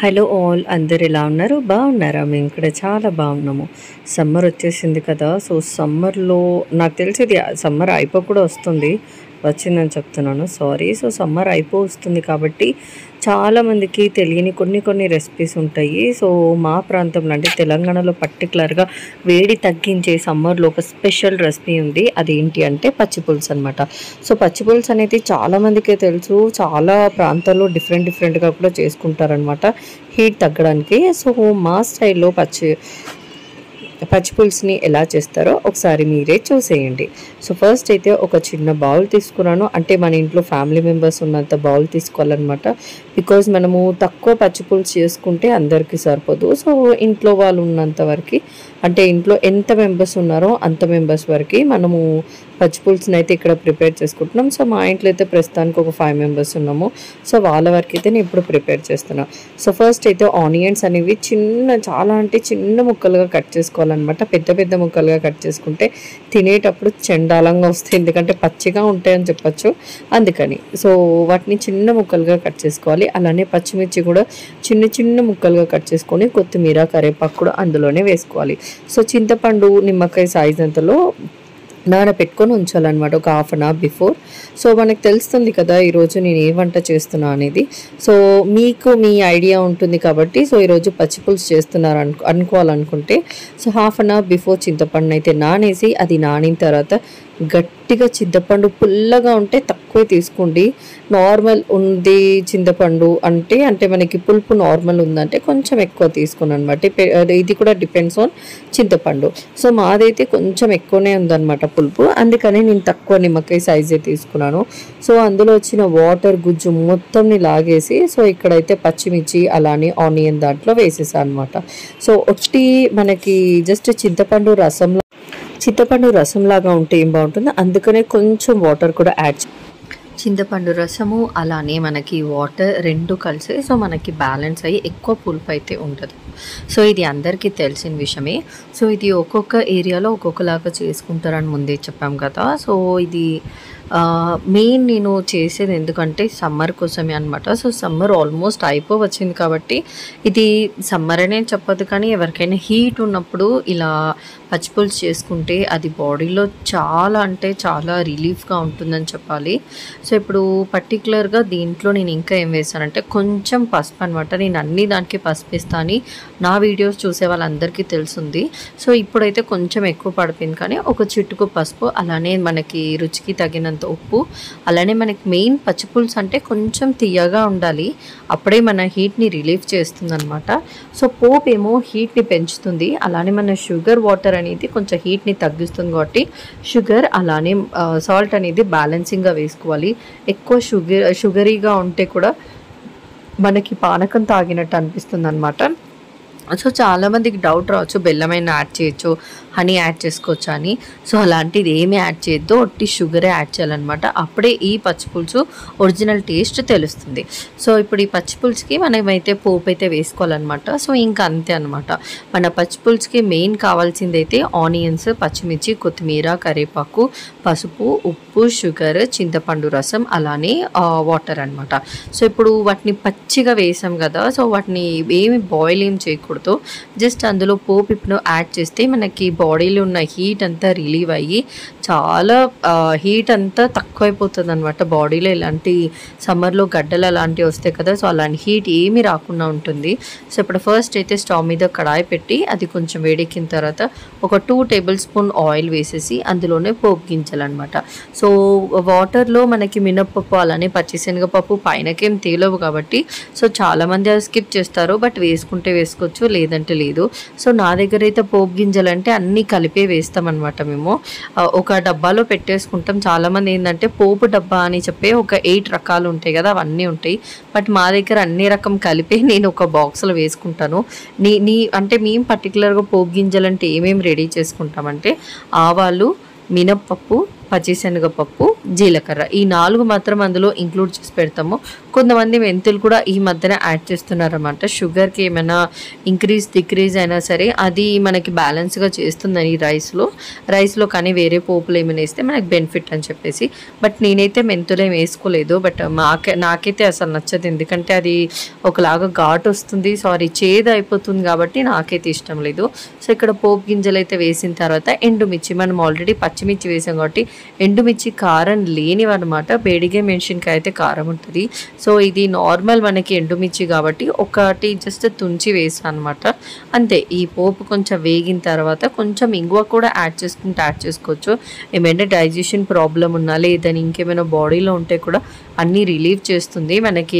Hello all, అందరు ఎలా ఉన్నారు? బాగున్నారా? మేము ఇక్కడ చాలా బాగున్నాము. సమ్మర్ వచ్చేసింది కదా. సో సమ్మర్లో నాకు తెలిసి ఇది సమ్మర్ అయిపో కూడా వస్తుంది, వచ్చిందని చెప్తున్నాను, సారీ. సో సమ్మర్ అయిపో వస్తుంది కాబట్టి చాలామందికి తెలియని కొన్ని రెసిపీస్ ఉంటాయి. సో మా ప్రాంతంలో అంటే తెలంగాణలో పర్టికులర్గా వేడి తగ్గించే సమ్మర్లో ఒక స్పెషల్ రెసిపీ ఉంది. అదేంటి అంటే పచ్చిపులుసు అనమాట. సో పచ్చిపులుసు అనేది చాలామందికే తెలుసు, చాలా ప్రాంతాల్లో డిఫరెంట్గా కూడా చేసుకుంటారనమాట హీట్ తగ్గడానికి. సో మా స్టైల్లో పచ్చిపులుసుని ఎలా చేస్తారో ఒకసారి మీరే చూసేయండి. సో ఫస్ట్ అయితే ఒక చిన్న బౌల్ తీసుకున్నాను, అంటే మన ఇంట్లో ఫ్యామిలీ మెంబర్స్ ఉన్నంత బౌల్ తీసుకోవాలన్నమాట. బికాజ్ మనము తక్కువ పచ్చిపులుసు చేసుకుంటే అందరికీ సరిపోదు. సో ఇంట్లో వాళ్ళు ఉన్నంత వరకు, అంటే ఇంట్లో ఎంత మెంబర్స్ ఉన్నారో అంత మెంబర్స్ వరకు మనము పచ్చిపులుసుని అయితే ఇక్కడ ప్రిపేర్ చేసుకుంటున్నాం. సో మా ఇంట్లో అయితే ప్రస్తుతానికి ఒక 5 మెంబర్స్ ఉన్నాము. సో వాళ్ళ వరకు అయితే నేను ఇప్పుడు ప్రిపేర్ చేస్తున్నాను. సో ఫస్ట్ అయితే ఆనియన్స్ అనేవి చాలా చిన్న ముక్కలుగా కట్ చేసుకోవాలన్నమాట. పెద్ద ముక్కలుగా కట్ చేసుకుంటే తినేటప్పుడు చండాలంగా వస్తాయి, ఎందుకంటే పచ్చిగా ఉంటాయని చెప్పచ్చు, అందుకని. సో వాటిని చిన్న ముక్కలుగా కట్ చేసుకోవాలి. అలానే పచ్చిమిర్చి కూడా చిన్న ముక్కలుగా కట్ చేసుకొని కొత్తిమీర, కరివేపాకు కూడా అందులోనే వేసుకోవాలి. సో చింతపండు నిమ్మకాయ సైజ్ అంతలో నానబెట్టుకొని ఉంచాలన్నమాట, ఒక half an hour before. So మనకు తెలుస్తుంది కదా ఈరోజు నేను ఏ వంట చేస్తున్నా అనేది. సో మీకు మీ ఐడియా ఉంటుంది కాబట్టి, సో ఈరోజు పచ్చిపులుసు చేస్తున్నారు అనుకోవాలనుకుంటే, so half an hour before చింతపండు అయితే నానేసి, అది నానిన తర్వాత గట్టిగా చింతపండు పుల్లగా ఉంటే తక్కువే తీసుకోండి. నార్మల్ ఉంది చింతపండు అంటే మనకి పులుపు నార్మల్ ఉందంటే కొంచెం ఎక్కువ తీసుకోండి అనమాట. ఇది కూడా డిపెండ్స్ ఆన్ చింతపండు. సో మాదైతే కొంచెం ఎక్కువనే ఉందన్నమాట పులుపు, అందుకని నేను తక్కువ నిమ్మకాయ సైజే తీసుకున్నాను. సో అందులో వచ్చిన వాటర్ గుజ్జు మొత్తంని లాగేసి, సో ఇక్కడైతే పచ్చిమిర్చి అలానే ఆనియన్ దాంట్లో వేసేసాను అనమాట. సో ఒట్టి మనకి జస్ట్ చింతపండు రసంలాగా ఉంటే ఏం బాగుంటుంది, అందుకనే కొంచెం వాటర్ కూడా చింతపండు రసము అలానే మనకి వాటర్ రెండు కలిసి సో మనకి బ్యాలెన్స్ అయ్యి ఎక్కువ పులుపు అయితే ఉంటుంది. సో ఇది అందరికీ తెలిసిన విషయమే. సో ఇది ఒక్కొక్క ఏరియాలో ఒక్కొక్కలాగా చేసుకుంటారని ముందే చెప్పాం కదా. సో ఇది మెయిన్ నేను చేసేది ఎందుకంటే సమ్మర్ కోసమే అనమాట. సో సమ్మర్ ఆల్మోస్ట్ వచ్చింది కాబట్టి, ఇది సమ్మర్ అనే చెప్పదు కానీ ఎవరికైనా హీట్ ఉన్నప్పుడు ఇలా పచ్చిపులుసు చేసుకుంటే అది బాడీలో చాలా రిలీఫ్గా ఉంటుందని చెప్పాలి. సో ఇప్పుడు పర్టికులర్గా దీంట్లో నేను ఇంకా ఏం వేసానంటే కొంచెం పసుపు అనమాట. నేను అన్ని దానికి పసుపు వేస్తాను అని నా వీడియోస్ చూసే వాళ్ళందరికీ తెలుసుంది. సో ఇప్పుడైతే కొంచెం ఎక్కువ పడిపోయింది, కానీ ఒక చిటుకు పసుపు, అలానే మనకి రుచికి తగినంత ఉప్పు, అలానే మనకి మెయిన్ పచ్చిపులుసు అంటే కొంచెం తీయగా ఉండాలి, అప్పుడే మన హీట్ని రిలీఫ్ చేస్తుంది అనమాట. సో పోపు ఏమో హీట్ని పెంచుతుంది, అలానే మన షుగర్ వాటర్ అనేది కొంచెం హీట్ని తగ్గిస్తుంది కాబట్టి షుగర్ అలానే సాల్ట్ అనేది బ్యాలెన్సింగ్గా వేసుకోవాలి. ఎక్కువ షుగరీగా ఉంటే కూడా మనకి పానకం తాగినట్టు అనిపిస్తుంది అనమాట. సో చాలామందికి డౌట్ రావచ్చు, బెల్లమైన యాడ్ చేయొచ్చు, హనీ యాడ్ చేసుకోవచ్చు అని. సో అలాంటిది ఏమీ యాడ్ చేయొద్దు, ఒట్టి షుగరే యాడ్ చేయాలన్నమాట. అప్పుడే ఈ పచ్చిపులుసు ఒరిజినల్ టేస్ట్ తెలుస్తుంది. సో ఇప్పుడు ఈ పచ్చిపులుసుకి మనమైతే పోపు అయితే వేసుకోవాలన్నమాట. సో ఇంకా అంతే అనమాట. మన పచ్చిపులుసుకి మెయిన్ కావాల్సింది అయితే ఆనియన్స్, పచ్చిమిర్చి, కొత్తిమీర, కరివేపాకు, పసుపు, ఉప్పు, షుగర్, చింతపండు రసం, అలానే వాటర్ అనమాట. సో ఇప్పుడు వాటిని పచ్చిగా వేసాం కదా, సో వాటిని ఏమి బాయిల్ ఏం చేయకూడదు, జస్ట్ అందులో పోపును యాడ్ చేస్తే మనకి బాడీలో ఉన్న హీట్ అంతా రిలీవ్ అయ్యి చాలా హీట్ అంతా తక్కువైపోతుంది అనమాట బాడీలో. ఇలాంటి సమ్మర్లో గడ్డలు అలాంటివి వస్తాయి కదా, సో అలాంటి హీట్ ఏమీ రాకుండా ఉంటుంది. సో ఇప్పుడు ఫస్ట్ అయితే స్టవ్ మీద కడాయి పెట్టి అది కొంచెం వేడెక్కిన తర్వాత ఒక 2 టేబుల్ స్పూన్ ఆయిల్ వేసేసి అందులోనే పోపు గింజలన్నమాట. సో వాటర్లో మనకి మినప్పప్పు అలానే పచ్చిశనగపప్పు పైనకేం తేలవు కాబట్టి సో చాలామంది అది స్కిప్ చేస్తారు, బట్ వేసుకుంటే వేసుకోవచ్చు, లేదంటే లేదు. సో నా దగ్గర అయితే పోపు గింజలు అంటే అన్నీ కలిపే వేస్తామన్నమాట. మేము ఒక డబ్బాలో పెట్టేసుకుంటాం. చాలామంది ఏంటంటే పోపు డబ్బా అని చెప్పి ఒక 8 రకాలు ఉంటాయి కదా, అవన్నీ ఉంటాయి, బట్ మా దగ్గర అన్ని రకం కలిపి నేను ఒక బాక్స్లో వేసుకుంటాను. అంటే మేము పర్టికులర్గా పోపు గింజలు అంటే ఏమేమి రెడీ చేసుకుంటామంటే ఆవాలు, మినప్పప్పు, పచ్చిశనగపప్పు, జీలకర్ర ఈ 4 మాత్రం అందులో ఇంక్లూడ్ చేసి పెడతాము. కొంతమంది మెంతులు కూడా ఈ మధ్యన యాడ్ చేస్తున్నారన్నమాట. షుగర్కి ఏమైనా డిక్రీజ్ అయినా సరే అది మనకి బ్యాలెన్స్గా చేస్తుందని రైస్లో కానీ వేరే పోపులు ఏమైనా వేస్తే మనకి బెనిఫిట్ అని చెప్పేసి. బట్ నేనైతే మెంతులు ఏమి వేసుకోలేదు. బట్ నాకైతే అసలు నచ్చదు, ఎందుకంటే అది ఒకలాగా ఘాటు వస్తుంది, చేదు అయిపోతుంది కాబట్టి నాకైతే ఇష్టం లేదు. సో ఇక్కడ పోపు గింజలు అయితే వేసిన తర్వాత ఎండుమిర్చి, మనం ఆల్రెడీ పచ్చిమిర్చి వేసాం కాబట్టి ఎండుమిర్చి కారం లేనివన్నమాట. బేడిగే మెణసినకాయ అయితే కారం ఉంటుంది. సో ఇది నార్మల్ మనకి ఎండుమిర్చి కాబట్టి ఒకటి జస్ట్ తుంచి వేసాను అనమాట, అంతే. ఈ పోపు కొంచెం వేగిన తర్వాత కొంచెం ఇంగువ కూడా యాడ్ చేసుకోవచ్చు. ఏమైనా డైజెషన్ ప్రాబ్లం ఉన్నా లేదని ఇంకేమైనా బాడీలో ఉంటే కూడా అన్నీ రిలీవ్ చేస్తుంది మనకి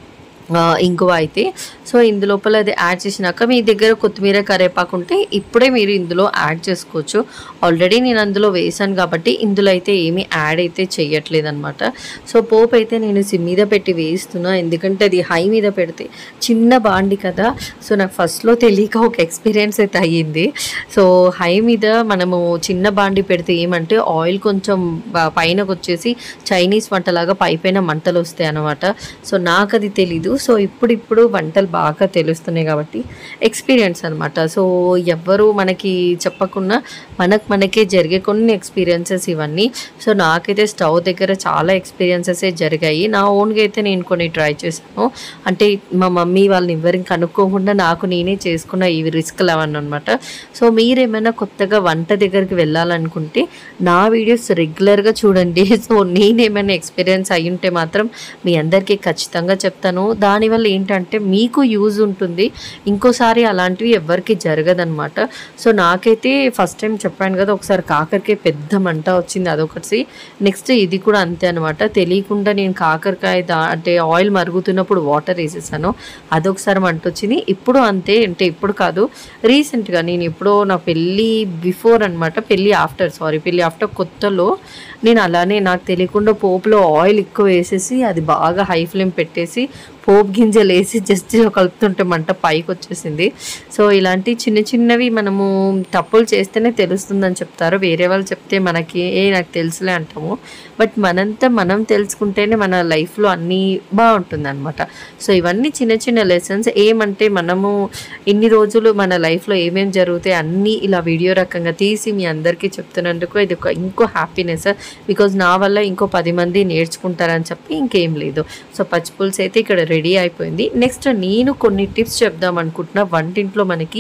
ఇంగువ అయితే. సో ఇందులోపల అది యాడ్ చేసినాక మీ దగ్గర కొత్తిమీర కరివేపాకు ఉంటే ఇప్పుడే మీరు ఇందులో యాడ్ చేసుకోవచ్చు. ఆల్రెడీ నేను అందులో వేసాను కాబట్టి ఇందులో అయితే ఏమీ యాడ్ అయితే చేయట్లేదు అనమాట. సో పోపు అయితే నేను సిమ్ మీద పెట్టి వేస్తున్నా, ఎందుకంటే అది హై మీద పెడితే చిన్న బాండి కదా. సో నాకు ఫస్ట్లో తెలియక ఒక ఎక్స్పీరియన్స్ అయితే అయ్యింది. సో హై మీద మనము చిన్న బాండి పెడితే ఏమంటే ఆయిల్ కొంచెం పైనకు వచ్చేసి చైనీస్ వంటలాగా పైపైన మంటలు వస్తాయి అనమాట. సో నాకు అది తెలీదు. సో ఇప్పుడు వంటలు బాగా తెలుస్తున్నాయి కాబట్టి ఎక్స్పీరియన్స్ అనమాట. సో ఎవ్వరు మనకి చెప్పకుండా మనకే జరిగే కొన్ని ఎక్స్పీరియన్సెస్ ఇవన్నీ. సో నాకైతే స్టవ్ దగ్గర చాలా ఎక్స్పీరియన్సెస్ జరిగాయి. నా ఓన్గా అయితే నేను కొన్ని ట్రై చేశాను, అంటే మా మమ్మీ వాళ్ళని ఎవరిని కనుక్కోకుండా నేనే చేసుకున్న ఈ రిస్క్లు అవన్నీ అనమాట. సో మీరేమైనా కొత్తగా వంట దగ్గరికి వెళ్ళాలనుకుంటే నా వీడియోస్ రెగ్యులర్గా చూడండి. సో నేనేమైనా ఎక్స్పీరియన్స్ అయ్యి ఉంటే మాత్రం మీ అందరికీ ఖచ్చితంగా చెప్తాను. దానివల్ల ఏంటంటే మీకు యూజ్ ఉంటుంది, ఇంకోసారి అలాంటివి ఎవరికి జరగదనమాట. సో నాకైతే ఫస్ట్ టైం చెప్పాను కదా, ఒకసారి కాకరకాయ పెద్ద మంట వచ్చింది, అదొకటి. నెక్స్ట్ ఇది కూడా అంతే అనమాట, తెలియకుండా నేను కాకరకాయ అంటే ఆయిల్ మరుగుతున్నప్పుడు వాటర్ వేసేసాను, అదొకసారి మంట వచ్చింది. ఇప్పుడు అంతే, అంటే ఇప్పుడు కాదు, రీసెంట్గా నేను ఎప్పుడో నా పెళ్ళి బిఫోర్ అనమాట, పెళ్ళి ఆఫ్టర్ కొత్తలో నేను అలానే నాకు తెలియకుండా పోపులో ఆయిల్ ఎక్కువ వేసేసి అది బాగా హై ఫ్లేమ్ పెట్టేసి పోపు గింజలు వేసి జస్ట్ కలుపుతుంటే మంట పైకి వచ్చేసింది. సో ఇలాంటి చిన్నవి మనము తప్పులు చేస్తేనే తెలుస్తుందని చెప్తారు, వేరే వాళ్ళు చెప్తే మనకి నాకు తెలుసులే అంటాము. బట్ మనం తెలుసుకుంటేనే మన లైఫ్లో అన్నీ బాగుంటుంది అనమాట. సో ఇవన్నీ చిన్న లెసన్స్. ఏమంటే మనము ఇన్ని రోజులు మన లైఫ్లో ఏమేమి జరుగుతాయి అన్నీ ఇలా వీడియో రకంగా తీసి మీ అందరికీ చెప్తున్నందుకు ఇది ఇంకో హ్యాపీనెస్, బికాజ్ నా వల్ల ఇంకో 10 మంది నేర్చుకుంటారని చెప్పి ఇంకేం లేదు. సో పచ్చిపులుసు అయితే ఇక్కడ రెడీ అయిపోయింది. నెక్స్ట్ నేను కొన్ని టిప్స్ చెప్దాం అనుకుంటున్నా వంటింట్లో మనకి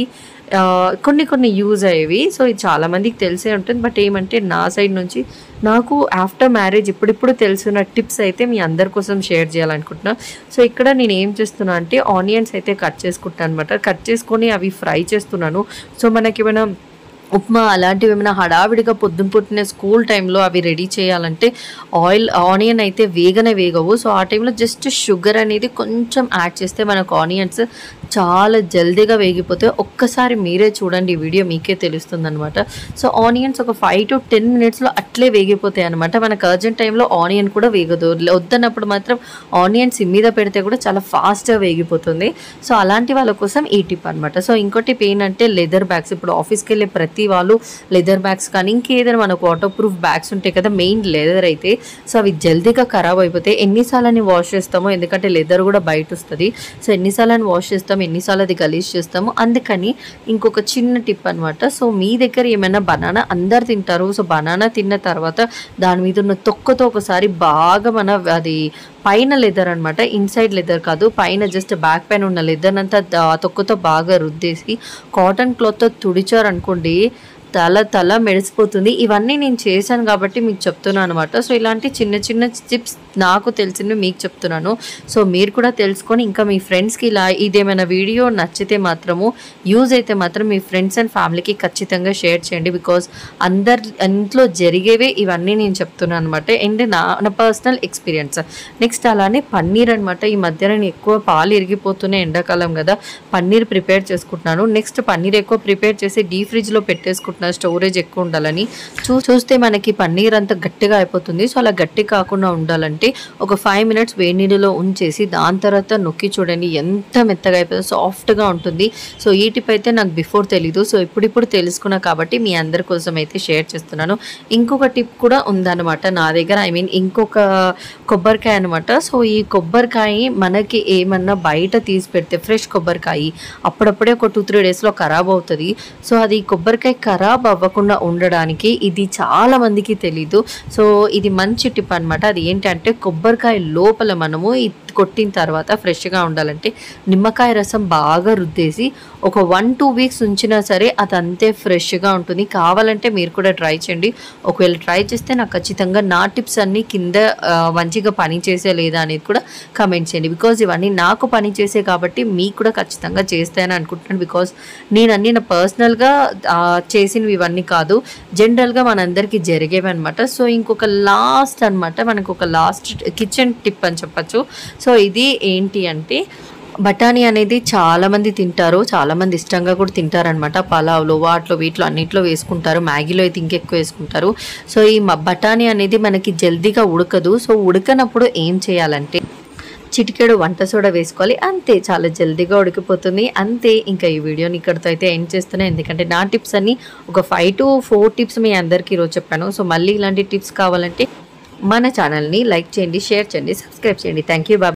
కొన్ని యూజ్ అయ్యేవి. సో ఇది చాలామందికి తెలిసే ఉంటుంది, బట్ ఏమంటే నా సైడ్ నుంచి నాకు ఆఫ్టర్ మ్యారేజ్ ఇప్పుడు తెలిసిన టిప్స్ అయితే మీ అందరి కోసం షేర్ చేయాలనుకుంటున్నా. సో ఇక్కడ నేను ఏం చేస్తున్నా అంటే ఆనియన్స్ అయితే కట్ చేసుకుంటాను అనమాట. కట్ చేసుకొని అవి ఫ్రై చేస్తున్నాను. సో మనకి ఏమైనా ఉప్మా అలాంటివి ఏమైనా హడావిడిగా పొద్దున స్కూల్ టైంలో అవి రెడీ చేయాలంటే ఆనియన్ అయితే వేగవు. సో ఆ టైంలో జస్ట్ షుగర్ అనేది కొంచెం యాడ్ చేస్తే మనకు ఆనియన్స్ చాలా జల్దీగా వేగిపోతే ఒక్కసారి మీరే చూడండి, ఈ వీడియో మీకే తెలుస్తుంది అనమాట. సో ఆనియన్స్ ఒక 5 to 10 minutesలో అట్లే వేగిపోతాయి అనమాట. మనకు అర్జెంట్ టైంలో ఆనియన్ కూడా వేగదు, వద్దన్నప్పుడు మాత్రం ఆనియన్స్ మీద పెడితే కూడా చాలా ఫాస్ట్గా వేగిపోతుంది. సో అలాంటి వాళ్ళ కోసం ఈ టిప్ అనమాట. సో ఇంకో టిప్ ఏంటంటే లెదర్ బ్యాగ్స్. ఇప్పుడు ఆఫీస్కి వెళ్ళే ప్రతి వాళ్ళు లెదర్ బ్యాగ్స్ కానీ ఇంకేదైనా మనకు వాటర్ ప్రూఫ్ బ్యాగ్స్ ఉంటాయి కదా, మెయిన్ లెదర్ అయితే. సో అవి జల్దీగా ఖరాబ్ అయిపోతాయి. ఎన్నిసార్లు వాష్ చేస్తామో, ఎందుకంటే లెదర్ కూడా బయట వస్తుంది. సో ఎన్నిసార్లు వాష్ చేస్తాము, ఎన్నిసార్లు అది గలీజ్ చేస్తాము. అందుకని ఇంకొక చిన్న టిప్ అనమాట. సో మీ దగ్గర ఏమైనా బనానా అందరు తింటారు. సో బనానా తిన్న తర్వాత దాని మీద ఉన్న తొక్కతో ఒకసారి బాగా అది పైన లెదర్ అనమాట, ఇన్సైడ్ లెదర్ కాదు, పైన జస్ట్ బ్యాక్ పైన ఉన్న లెదర్ అంతా తొక్కతో బాగా రుద్దేసి కాటన్ క్లాత్తో తుడిచారు అనుకోండి, తల మెడిసిపోతుంది. ఇవన్నీ నేను చేశాను కాబట్టి మీకు చెప్తున్నాను అనమాట. సో ఇలాంటి చిన్న టిప్స్ నాకు తెలిసినవి మీకు చెప్తున్నాను. సో మీరు కూడా తెలుసుకొని ఇంకా మీ ఫ్రెండ్స్కి ఇలా ఇదేమైనా వీడియో నచ్చితే మాత్రము యూజ్ అయితే మాత్రం మీ ఫ్రెండ్స్ అండ్ ఫ్యామిలీకి ఖచ్చితంగా షేర్ చేయండి. బికాజ్ ఇంట్లో జరిగేవే ఇవన్నీ నేను చెప్తున్నాను అనమాట, అండ్ నా పర్సనల్ ఎక్స్పీరియన్స్. నెక్స్ట్ అలానే పన్నీర్ అనమాట. ఈ మధ్య నేను ఎక్కువ పాలు ఇరిగిపోతున్నాయి, ఎండాకాలం కదా, పన్నీర్ ప్రిపేర్ చేసుకుంటున్నాను. నెక్స్ట్ పన్నీర్ ఎక్కువ ప్రిపేర్ చేసి డీప్ ఫ్రిడ్జ్లో పెట్టేసుకుంటున్నాను, స్టోరేజ్ ఎక్కువ ఉండాలని. చూస్తే మనకి పన్నీర్ అంతా గట్టిగా అయిపోతుంది. సో అలా గట్టి కాకుండా ఉండాలంటే కాబట్టి ఒక 5 మినిట్స్ వేడి నీళ్ళలో ఉంచేసి దాని తర్వాత నొక్కి చూడండి ఎంత మెత్తగా అయిపోతుందో, సాఫ్ట్గా ఉంటుంది. సో ఈ టిప్ అయితే నాకు బిఫోర్ తెలీదు. సో ఇప్పుడు తెలుసుకున్నా కాబట్టి మీ అందరి కోసం అయితే షేర్ చేస్తున్నాను. ఇంకొక టిప్ కూడా ఉందన్నమాట నా దగ్గర. ఐ మీన్ ఇంకొక కొబ్బరికాయ అనమాట. సో ఈ కొబ్బరికాయ మనకి ఏమన్నా బయట తీసి పెడితే ఫ్రెష్ కొబ్బరికాయ అప్పుడప్పుడే ఒక 2-3 డేస్లో ఖరాబ్ అవుతుంది. సో అది కొబ్బరికాయ ఖరాబ్ అవ్వకుండా ఉండడానికి ఇది చాలా మందికి తెలీదు. సో ఇది మంచి టిప్ అనమాట. అది ఏంటంటే కొబ్బరికాయ లోపల మనము కొట్టిన తర్వాత ఫ్రెష్గా ఉండాలంటే నిమ్మకాయ రసం బాగా రుద్దేసి ఒక 1-2 వీక్స్ ఉంచినా సరే అదంతే ఫ్రెష్గా ఉంటుంది. కావాలంటే మీరు కూడా ట్రై చేయండి. ఒకవేళ ట్రై చేస్తే నాకు ఖచ్చితంగా నా టిప్స్ అన్నీ కింద మంచిగా పనిచేసే లేదా అనేది కూడా కమెంట్ చేయండి. బికాజ్ ఇవన్నీ నాకు పనిచేసే కాబట్టి మీకు కూడా ఖచ్చితంగా చేస్తాయని అనుకుంటున్నాను. బికాజ్ నేను అన్నీ నా పర్సనల్గా చేసినవి ఇవన్నీ కాదు, జనరల్గా మనందరికీ జరిగేవి అనమాట. సో ఇంకొక లాస్ట్ అనమాట, మనకు ఒక లాస్ట్ కిచెన్ టిప్ అని చెప్పచ్చు. సో ఇది ఏంటి అంటే బఠానీ అనేది చాలామంది తింటారు, చాలామంది ఇష్టంగా కూడా తింటారనమాట. పలావ్లో వాటిలో వీటిలో అన్నిట్లో వేసుకుంటారు, మ్యాగీలో అయితే ఇంకెక్కువ వేసుకుంటారు. సో ఈ బఠానీ అనేది మనకి జల్దీగా ఉడకదు. సో ఉడకనప్పుడు ఏం చేయాలంటే చిటికెడు వంట సోడా వేసుకోవాలి, అంతే, చాలా జల్దీగా ఉడికిపోతుంది. అంతే, ఇంకా ఈ వీడియోని ఇక్కడితో అయితే ఎండ్ చేస్తున్నాను. ఎందుకంటే నా టిప్స్ అన్నీ ఒక 5 to 4 టిప్స్ మీ అందరికీ ఈరోజు చెప్పాను. సో మళ్ళీ ఇలాంటి టిప్స్ కావాలంటే మన ఛానల్ని లైక్ చేయండి, షేర్ చేయండి, సబ్స్క్రైబ్ చేయండి. Thank you.